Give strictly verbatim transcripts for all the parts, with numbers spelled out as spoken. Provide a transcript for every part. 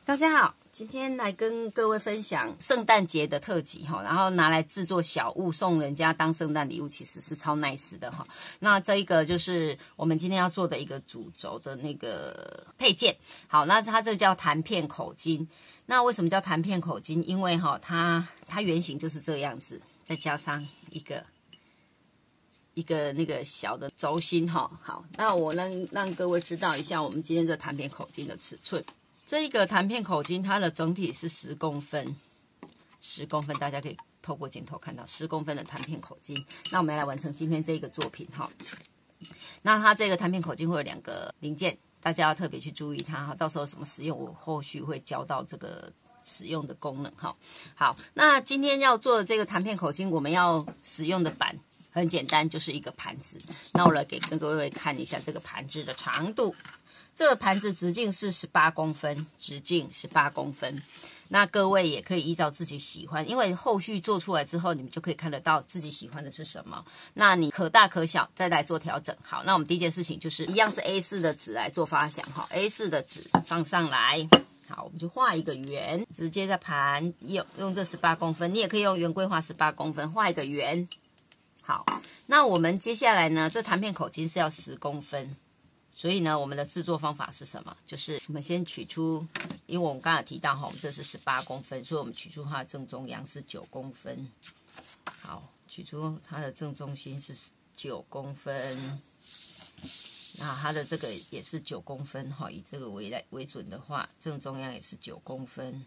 大家好，今天来跟各位分享圣诞节的特辑哈，然后拿来制作小物送人家当圣诞礼物，其实是超 nice 的哈。那这一个就是我们今天要做的一个主轴的那个配件。好，那它这个叫弹片口巾。那为什么叫弹片口巾？因为哈，它它原型就是这样子，再加上一个一个那个小的轴心哈。好，那我能让各位知道一下我们今天这弹片口巾的尺寸。这一个弹片口巾，它的整体是十公分，十公分，大家可以透过镜头看到十公分的弹片口巾。那我们要来完成今天这个作品哈。那它这个弹片口巾会有两个零件，大家要特别去注意它哈。到时候什么使用，我后续会教到这个使用的功能哈。好，那今天要做的这个弹片口巾，我们要使用的板很简单，就是一个盘子。那我来给跟各位看一下这个盘子的长度。这个盘子直径是十八公分，直径十八公分。那各位也可以依照自己喜欢，因为后续做出来之后，你们就可以看得到自己喜欢的是什么。那你可大可小，再来做调整。好，那我们第一件事情就是一样是 A 四 的纸来做发想哈 ，A 四 的纸放上来。好，我们就画一个圆，直接在盘用用这十八公分，你也可以用圆规画十八公分，画一个圆。好，那我们接下来呢，这弹片口巾是要十公分。所以呢，我们的制作方法是什么？就是我们先取出，因为我们刚才提到哈，我们这是十八公分，所以我们取出它的正中央是九公分。好，取出它的正中心是九公分，那它的这个也是九公分哈，以这个为来为准的话，正中央也是九公分。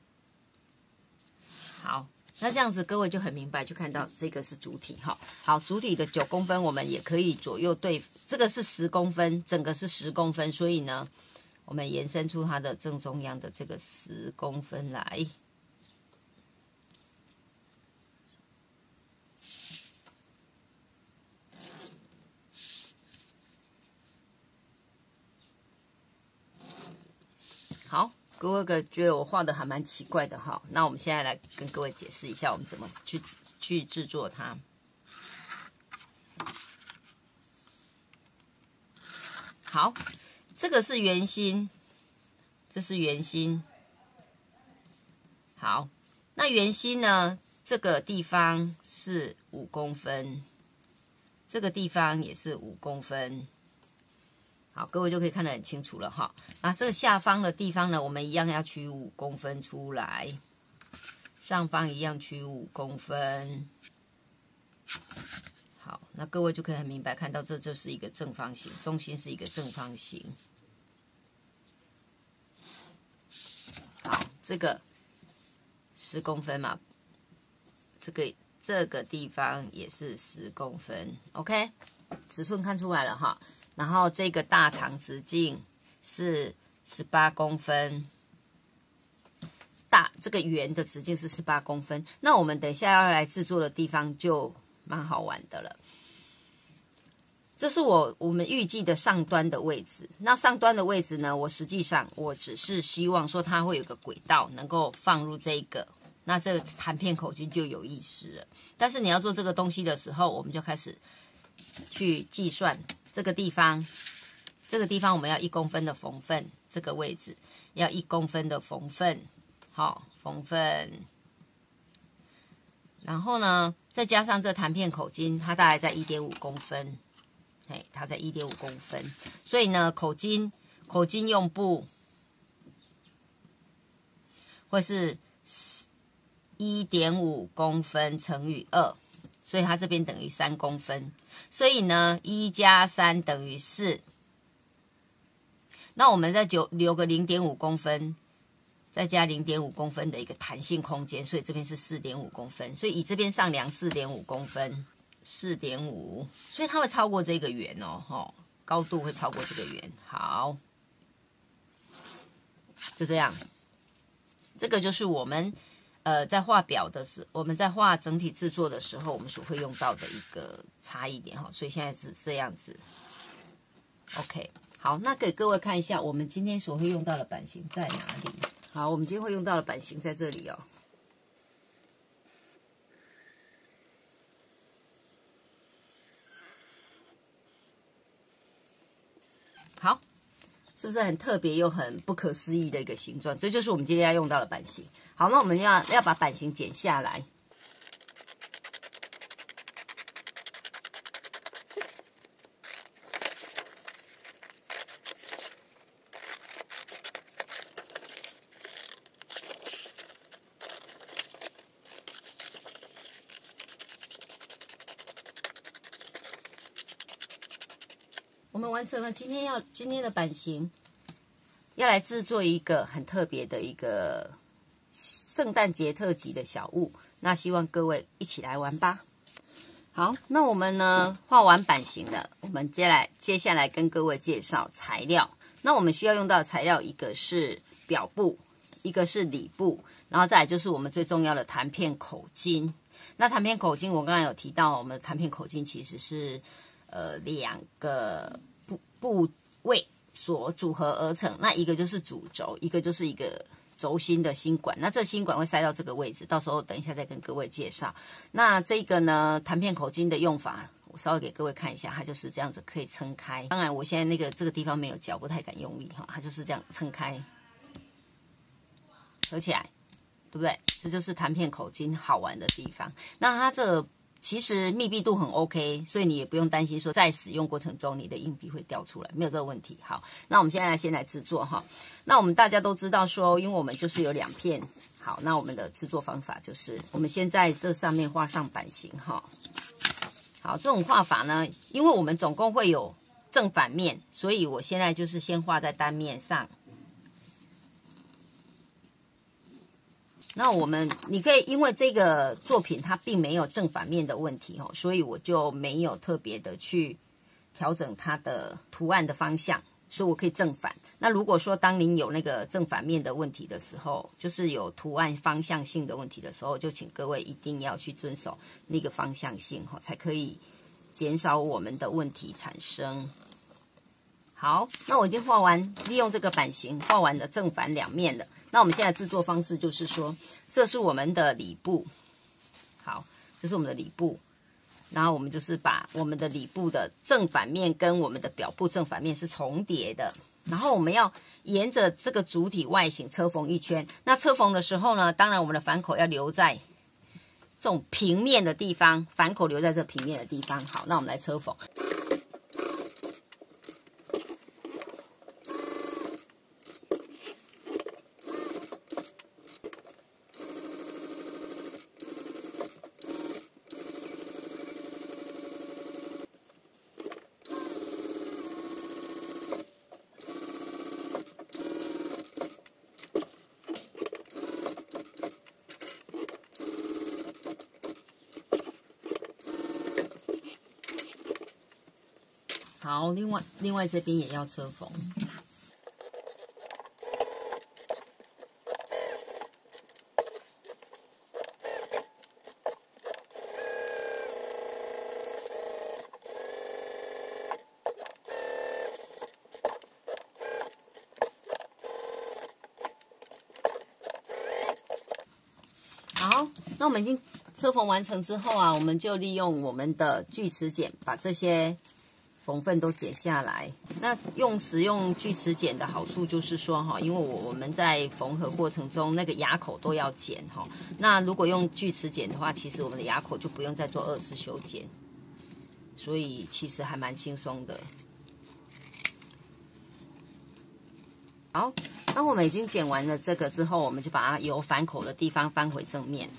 好。那这样子，各位就很明白，就看到这个是主体哈。好，主体的九公分，我们也可以左右对，这个是十公分，整个是十公分，所以呢，我们延伸出它的正中央的这个十公分来。好。各位觉得我画的还蛮奇怪的哈，那我们现在来跟各位解释一下，我们怎么去去制作它。好，这个是圆心，这是圆心。好，那圆心呢，这个地方是五公分，这个地方也是五公分。好，各位就可以看得很清楚了哈。那这个下方的地方呢，我们一样要取五公分出来，上方一样取五公分。好，那各位就可以很明白看到，这就是一个正方形，中心是一个正方形。好，这个十公分嘛，这个这个地方也是十公分 ，OK， 尺寸看出来了哈。然后这个大长直径是十八公分，大这个圆的直径是十八公分。那我们等一下要来制作的地方就蛮好玩的了。这是我我们预计的上端的位置。那上端的位置呢，我实际上我只是希望说它会有个轨道能够放入这个，那这个弹片口巾就有意思了。但是你要做这个东西的时候，我们就开始去计算。这个地方，这个地方我们要一公分的缝份，这个位置要一公分的缝份，好，缝份。然后呢，再加上这弹片口巾，它大概在 一点五公分，嘿，它在 一点五公分，所以呢，口巾口巾用布会是 一点五公分乘以二。所以它这边等于三公分，所以呢，一加三等于四。那我们再留留个 零点五公分，再加 零点五公分的一个弹性空间，所以这边是 四点五公分。所以以这边上量 四点五公分， 四点五， 所以它会超过这个圆哦，哦，高度会超过这个圆。好，就这样，这个就是我们。呃，在画表的时候，我们在画整体制作的时候，我们所会用到的一个差异点哈，所以现在是这样子。OK， 好，那给各位看一下，我们今天所会用到的版型在哪里？好，我们今天会用到的版型在这里哦。好， 是不是很特别又很不可思议的一个形状？这就是我们今天要用到的版型。好，那我们要要把版型剪下来。我们完成了今天要今天的版型，要来制作一个很特别的一个圣诞节特辑的小物。那希望各位一起来玩吧。好，那我们呢画完版型了，我们接来接下来跟各位介绍材料。那我们需要用到的材料，一个是表布，一个是里布，然后再来就是我们最重要的弹片口径。那弹片口径我刚才有提到，我们的弹片口径其实是呃两个部部位所组合而成。那一个就是主轴，一个就是一个轴心的心管。那这心管会塞到这个位置，到时候等一下再跟各位介绍。那这个呢，弹片口径的用法，我稍微给各位看一下，它就是这样子可以撑开。当然，我现在那个这个地方没有脚，不太敢用力哈，它就是这样撑开，合起来，对不对？这就是弹片口径好玩的地方。那它这个其实密闭度很 OK， 所以你也不用担心说在使用过程中你的硬币会掉出来，没有这个问题。好，那我们现在先来制作哈。那我们大家都知道说，因为我们就是有两片。好，那我们的制作方法就是，我们先在这上面画上版型哈。好，这种画法呢，因为我们总共会有正反面，所以我现在就是先画在单面上。那我们，你可以因为这个作品它并没有正反面的问题哦，所以我就没有特别的去调整它的图案的方向，所以我可以正反。那如果说当您有那个正反面的问题的时候，就是有图案方向性的问题的时候，就请各位一定要去遵守那个方向性哈，才可以减少我们的问题产生。好，那我已经画完，利用这个版型画完了正反两面了。那我们现在制作方式就是说，这是我们的里布，好，这是我们的里布，然后我们就是把我们的里布的正反面跟我们的表布正反面是重叠的，然后我们要沿着这个主体外形车缝一圈。那车缝的时候呢，当然我们的反口要留在这种平面的地方，反口留在这平面的地方。好，那我们来车缝。好，另外另外这边也要车缝。好，那我们已经车缝完成之后啊，我们就利用我们的锯齿剪把这些缝缝都剪下来。那用使用锯齿剪的好处就是说哈，因为我我们在缝合过程中那个牙口都要剪哈。那如果用锯齿剪的话，其实我们的牙口就不用再做二次修剪，所以其实还蛮轻松的。好，当我们已经剪完了这个之后，我们就把它由反口的地方翻回正面。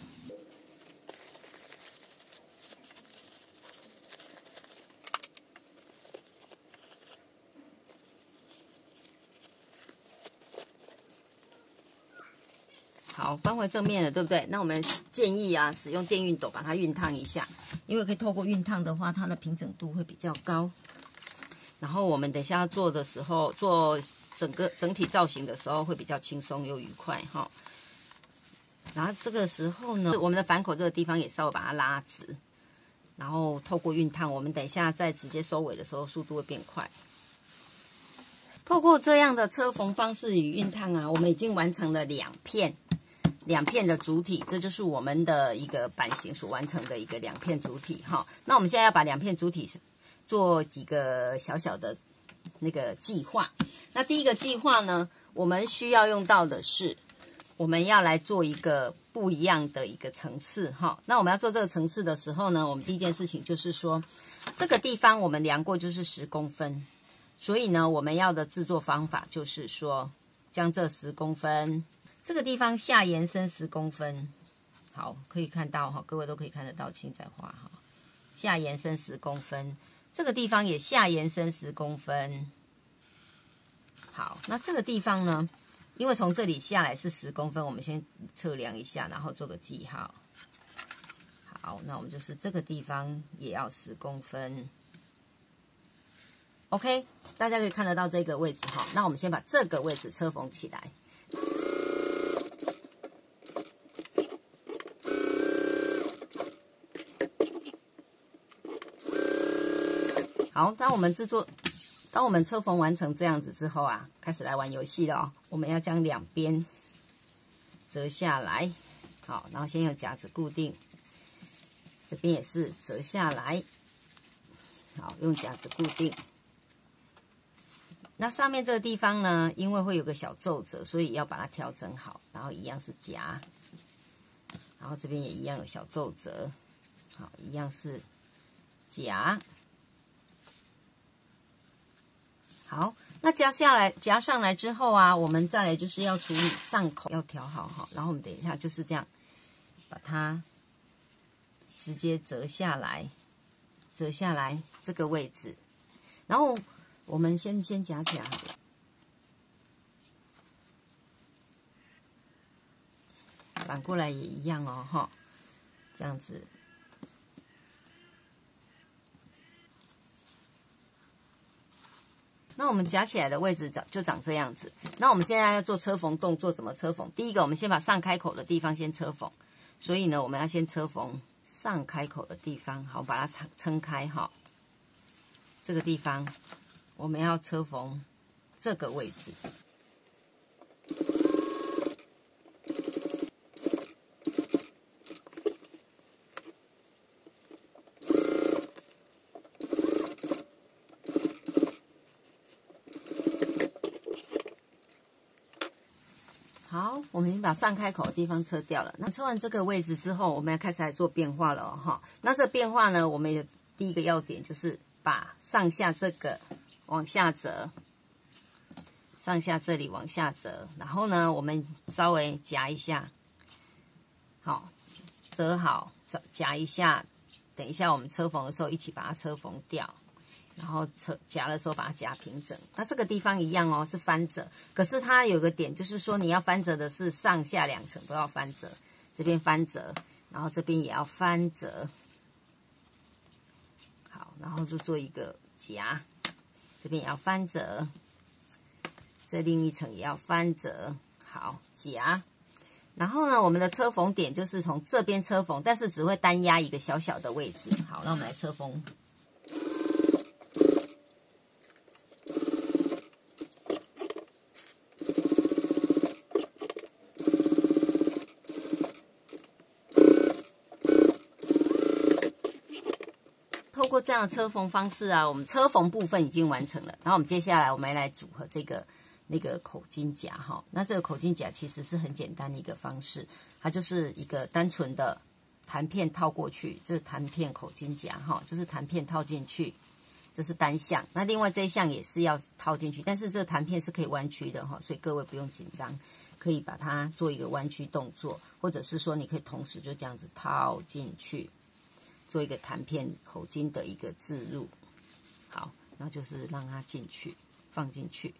好，翻回正面了，对不对？那我们建议啊，使用电熨斗把它熨烫一下，因为可以透过熨烫的话，它的平整度会比较高。然后我们等一下做的时候，做整个整体造型的时候会比较轻松又愉快哈。然后这个时候呢，我们的反口这个地方也稍微把它拉直，然后透过熨烫，我们等一下再直接收尾的时候，速度会变快。透过这样的车缝方式与熨烫啊，我们已经完成了两片。两片的主体，这就是我们的一个版型所完成的一个两片主体哈。那我们现在要把两片主体做几个小小的那个计划。那第一个计划呢，我们需要用到的是，我们要来做一个不一样的一个层次哈。那我们要做这个层次的时候呢，我们第一件事情就是说，这个地方我们量过就是十公分，所以呢，我们要的制作方法就是说，将这十公分这个地方下延伸十公分，好，可以看到哈，各位都可以看得到，请再画哈，下延伸十公分，这个地方也下延伸十公分。好，那这个地方呢，因为从这里下来是十公分，我们先测量一下，然后做个记号。好，那我们就是这个地方也要十公分。OK， 大家可以看得到这个位置哈。那我们先把这个位置车缝起来。好，当我们制作。当我们车缝完成这样子之后啊，开始来玩游戏了哦。我们要将两边折下来，好，然后先用夹子固定，这边也是折下来，好，用夹子固定。那上面这个地方呢，因为会有个小皱褶，所以要把它调整好，然后一样是夹，然后这边也一样有小皱褶，好，一样是夹。好，那夹下来夹上来之后啊，我们再来就是要处理上口，要调好哈。然后我们等一下就是这样，把它直接折下来，折下来这个位置。然后我们先先夹起来好了，反过来也一样哦哈，这样子。那我们夹起来的位置长就长这样子。那我们现在要做车缝动作，怎么车缝？第一个，我们先把上开口的地方先车缝。所以呢，我们要先车缝上开口的地方，好，把它撑开哈。这个地方我们要车缝这个位置。好，我们已经把上开口的地方车掉了。那车完这个位置之后，我们要开始来做变化了哈、哦。那这变化呢，我们的第一个要点就是把上下这个往下折，上下这里往下折，然后呢，我们稍微夹一下，好，折好，夹一下，等一下我们车缝的时候一起把它车缝掉。然后车夹的时候把它夹平整，那这个地方一样哦，是翻折。可是它有个点，就是说你要翻折的是上下两层都要翻折，这边翻折，然后这边也要翻折。好，然后就做一个夹，这边也要翻折，这另一层也要翻折。好，夹。然后呢，我们的车缝点就是从这边车缝，但是只会单压一个小小的位置。好，那我们来车缝。透过这样的车缝方式啊，我们车缝部分已经完成了。然后我们接下来我们来组合这个那个口巾夹哈。那这个口巾夹其实是很简单的一个方式，它就是一个单纯的弹片套过去，这是弹片口巾夹哈，就是弹片套进去，这是单项。那另外这一项也是要套进去，但是这个弹片是可以弯曲的哈，所以各位不用紧张，可以把它做一个弯曲动作，或者是说你可以同时就这样子套进去。做一个弹片口巾的一个置入，好，然后就是让它进去，放进去。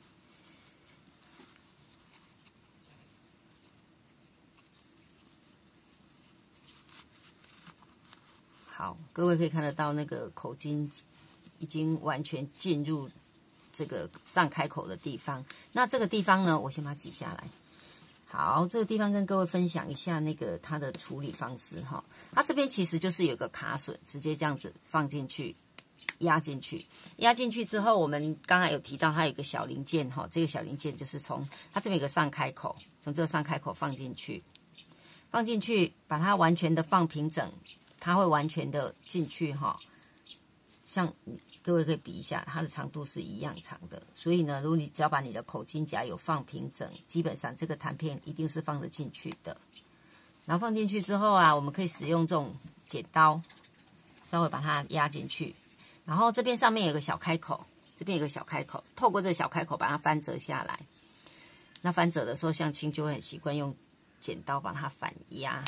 好，各位可以看得到那个口巾已经完全进入这个上开口的地方。那这个地方呢，我先把它挤下来。好，这个地方跟各位分享一下那个它的处理方式哈。它这边其实就是有个卡榫，直接这样子放进去，压进去，压进去之后，我们刚才有提到它有一个小零件哈，这个小零件就是从它这边有个上开口，从这个上开口放进去，放进去，把它完全的放平整，它会完全的进去哈。 像各位可以比一下，它的长度是一样长的，所以呢，如果你只要把你的口径夹有放平整，基本上这个弹片一定是放得进去的。然后放进去之后啊，我们可以使用这种剪刀，稍微把它压进去。然后这边上面有个小开口，这边有个小开口，透过这个小开口把它翻折下来。那翻折的时候，相亲就会很习惯用剪刀把它反压。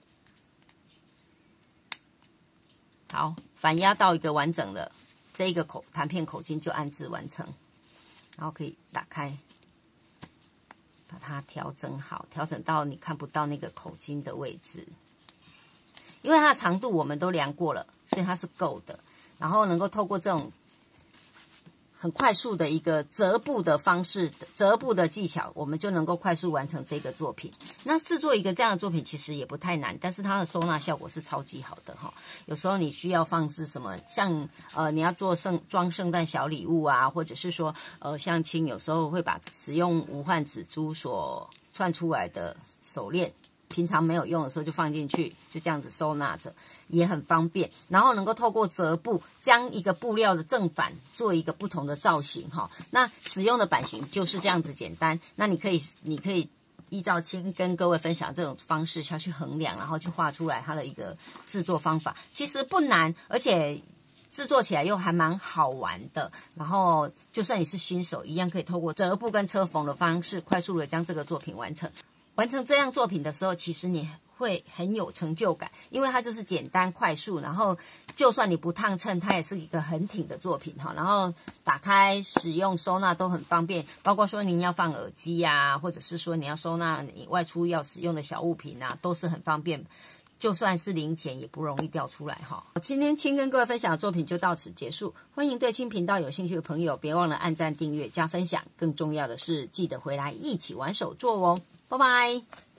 好，反压到一个完整的这一个口弹片口径就安置完成，然后可以打开，把它调整好，调整到你看不到那个口径的位置。因为它的长度我们都量过了，所以它是够的。然后能够透过这种很快速的一个折布的方式，折布的技巧，我们就能够快速完成这个作品。那制作一个这样的作品其实也不太难，但是它的收纳效果是超级好的哈。有时候你需要放置什么，像呃你要做圣装圣诞小礼物啊，或者是说呃相亲有时候会把使用无患紫珠所串出来的手链，平常没有用的时候就放进去，就这样子收纳着，也很方便。然后能够透过折布，将一个布料的正反做一个不同的造型哈。那使用的版型就是这样子简单。那你可以，你可以依照亲跟各位分享这种方式下去衡量，然后去画出来它的一个制作方法。其实不难，而且制作起来又还蛮好玩的。然后就算你是新手，一样可以透过折布跟车缝的方式，快速的将这个作品完成。完成这样作品的时候，其实你会很有成就感，因为它就是简单快速，然后就算你不烫衬，它也是一个很挺的作品哈。然后打开、使用、收纳都很方便，包括说您要放耳机呀、啊，或者是说你要收纳你外出要使用的小物品啊，都是很方便。就算是零钱也不容易掉出来哈。今天亲跟各位分享的作品就到此结束，欢迎对亲频道有兴趣的朋友别忘了按赞、订阅、加分享，更重要的是记得回来一起玩手作哦。拜拜。